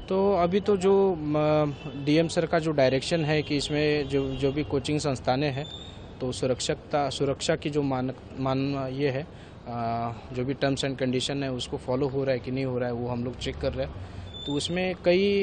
तो अभी तो जो डीएम सर का जो डायरेक्शन है कि इसमें जो भी कोचिंग संस्थानें हैं तो सुरक्षा की जो मान ये है, जो भी टर्म्स एंड कंडीशन है उसको फॉलो हो रहा है कि नहीं हो रहा है वो हम लोग चेक कर रहे हैं। तो उसमें कई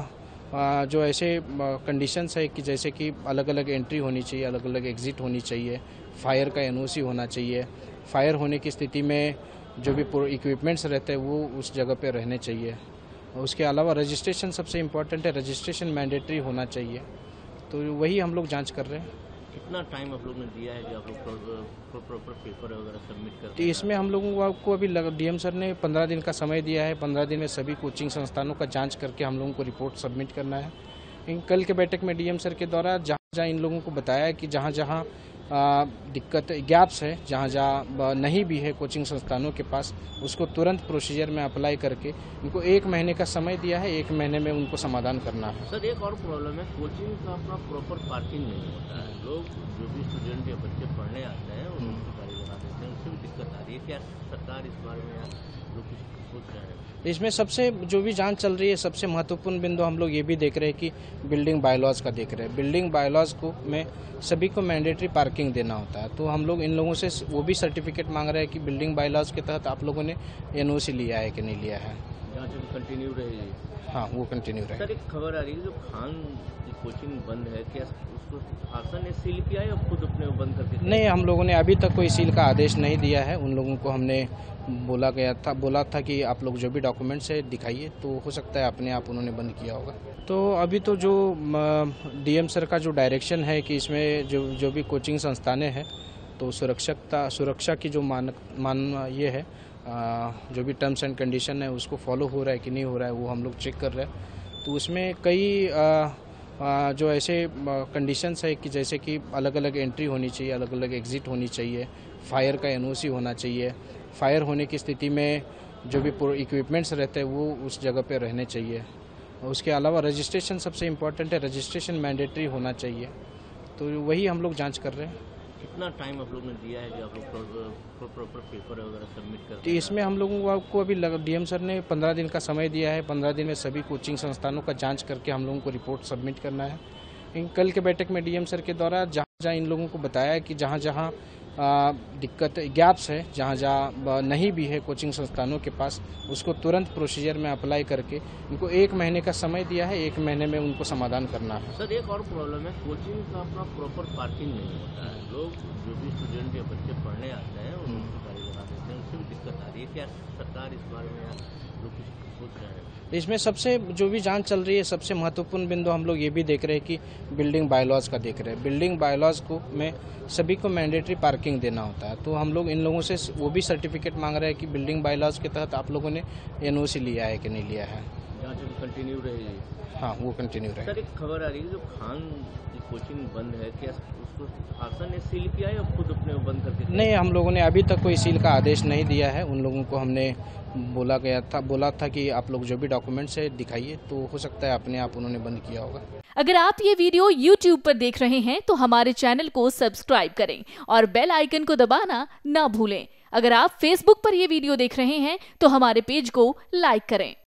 जो ऐसे कंडीशंस है कि जैसे कि अलग अलग एंट्री होनी चाहिए, अलग अलग एग्ज़िट होनी चाहिए, फायर का एनओसी होना चाहिए, फायर होने की स्थिति में जो भी इक्विपमेंट्स रहते हैं वो उस जगह पे रहने चाहिए। उसके अलावा रजिस्ट्रेशन सबसे इम्पोर्टेंट है, रजिस्ट्रेशन मैंडेटरी होना चाहिए। तो वही हम लोग जांच कर रहे हैं। कितना टाइम आप लोग ने दिया है कि आप लोग प्रॉपर पेपर वगैरह सबमिट करते हैं? तो इसमें हम लोगों को अभी डीएम सर ने 15 दिन का समय दिया है। 15 दिन में सभी कोचिंग संस्थानों का जांच करके हम लोगों को रिपोर्ट सबमिट करना है। कल के बैठक में डीएम सर के द्वारा जहाँ इन लोगों को बताया है कि जहाँ दिक्कत गैप्स है, जहाँ नहीं भी है कोचिंग संस्थानों के पास, उसको तुरंत प्रोसीजर में अप्लाई करके उनको 1 महीने का समय दिया है। 1 महीने में उनको समाधान करना है। सर एक और प्रॉब्लम है, कोचिंग का अपना प्रॉपर पार्किंग नहीं होता है। लोग जो भी स्टूडेंट या बच्चे पढ़ने आते हैं उनकी गाड़ी लगा देते हैं, उससे भी दिक्कत आ रही है। क्या सरकार इस बारे में लोग कुछ सोच रहे हैं? इसमें सबसे जो भी जांच चल रही है, सबसे महत्वपूर्ण बिंदु हम लोग ये भी देख रहे हैं कि बिल्डिंग बायलॉज का देख रहे हैं। बिल्डिंग बायलॉज को में सभी को मैंडेटरी पार्किंग देना होता है। तो हम लोग इन लोगों से वो भी सर्टिफिकेट मांग रहे हैं कि बिल्डिंग बायलॉज के तहत आप लोगों ने एनओसी लिया है कि नहीं लिया है। जांच कंटिन्यू रहेगी? हाँ, वो कंटिन्यू रहेगी। सर एक खबर आ रही है जो खान की कोचिंग बंद है, क्या उसको शासन ने सील किया या खुद अपने बंद करके? नहीं, हम लोगों ने अभी तक कोई सील का आदेश नहीं दिया है। उन लोगों को हमने बोला था कि आप लोग जो भी डॉक्यूमेंट्स है दिखाइए, तो हो सकता है अपने आप उन्होंने बंद किया होगा। तो अभी तो जो डीएम सर का जो डायरेक्शन है कि इसमें जो भी कोचिंग संस्थानें हैं तो सुरक्षा की जो मान ये है, जो भी टर्म्स एंड कंडीशन है उसको फॉलो हो रहा है कि नहीं हो रहा है वो हम लोग चेक कर रहे हैं। तो उसमें कई जो ऐसे कंडीशंस है कि जैसे कि अलग अलग एंट्री होनी चाहिए, अलग अलग एग्ज़िट होनी चाहिए, फायर का एनओसी होना चाहिए, फायर होने की स्थिति में जो भी इक्विपमेंट्स रहते हैं वो उस जगह पे रहने चाहिए। उसके अलावा रजिस्ट्रेशन सबसे इम्पोर्टेंट है, रजिस्ट्रेशन मैंडेटरी होना चाहिए। तो वही हम लोग जांच कर रहे हैं। कितना टाइम आप लोग ने दिया है कि आप लोग प्रॉपर पेपर वगैरह सबमिट करते हैं? तो इसमें हम लोगों को अभी डीएम सर ने 15 दिन का समय दिया है। 15 दिन में सभी कोचिंग संस्थानों का जांच करके हम लोगों को रिपोर्ट सबमिट करना है। कल के बैठक में डीएम सर के द्वारा जहाँ इन लोगों को बताया है कि जहाँ दिक्कत गैप्स है, जहाँ नहीं भी है कोचिंग संस्थानों के पास, उसको तुरंत प्रोसीजर में अप्लाई करके उनको 1 महीने का समय दिया है। 1 महीने में उनको समाधान करना है। सर एक और प्रॉब्लम है, कोचिंग का अपना प्रॉपर पार्किंग नहीं होता है। लोग जो भी स्टूडेंट या बच्चे पढ़ने आते हैं उनकी गाड़ी लगा देते हैं, उससे भी दिक्कत आ रही है। क्या सरकार इस बारे में लोग कुछ सोच रहे हैं? इसमें सबसे जो भी जांच चल रही है, सबसे महत्वपूर्ण बिंदु हम लोग ये भी देख रहे हैं कि बिल्डिंग बायलॉज का देख रहे हैं। बिल्डिंग बायलॉज को में सभी को मैंडेटरी पार्किंग देना होता है। तो हम लोग इन लोगों से वो भी सर्टिफिकेट मांग रहे हैं कि बिल्डिंग बायलॉज के तहत आप लोगों ने एनओसी लिया है कि नहीं लिया है। जांच कंटिन्यू रहेगी? हाँ, वो कंटिन्यू रहेगी। सर एक खबर आ रही है जो खान की कोचिंग बंद है, क्या उसको शासन ने सील किया या खुद अपने बंद करके? नहीं, हम लोगों ने अभी तक कोई सील का आदेश नहीं दिया है। उन लोगों को हमने बोला था कि आप लोग जो भी डॉक्यूमेंट्स है दिखाइए, तो हो सकता है अपने आप उन्होंने बंद किया होगा। अगर आप ये वीडियो YouTube पर देख रहे हैं तो हमारे चैनल को सब्सक्राइब करें और बेल आइकन को दबाना ना भूलें। अगर आप Facebook पर ये वीडियो देख रहे हैं तो हमारे पेज को लाइक करें।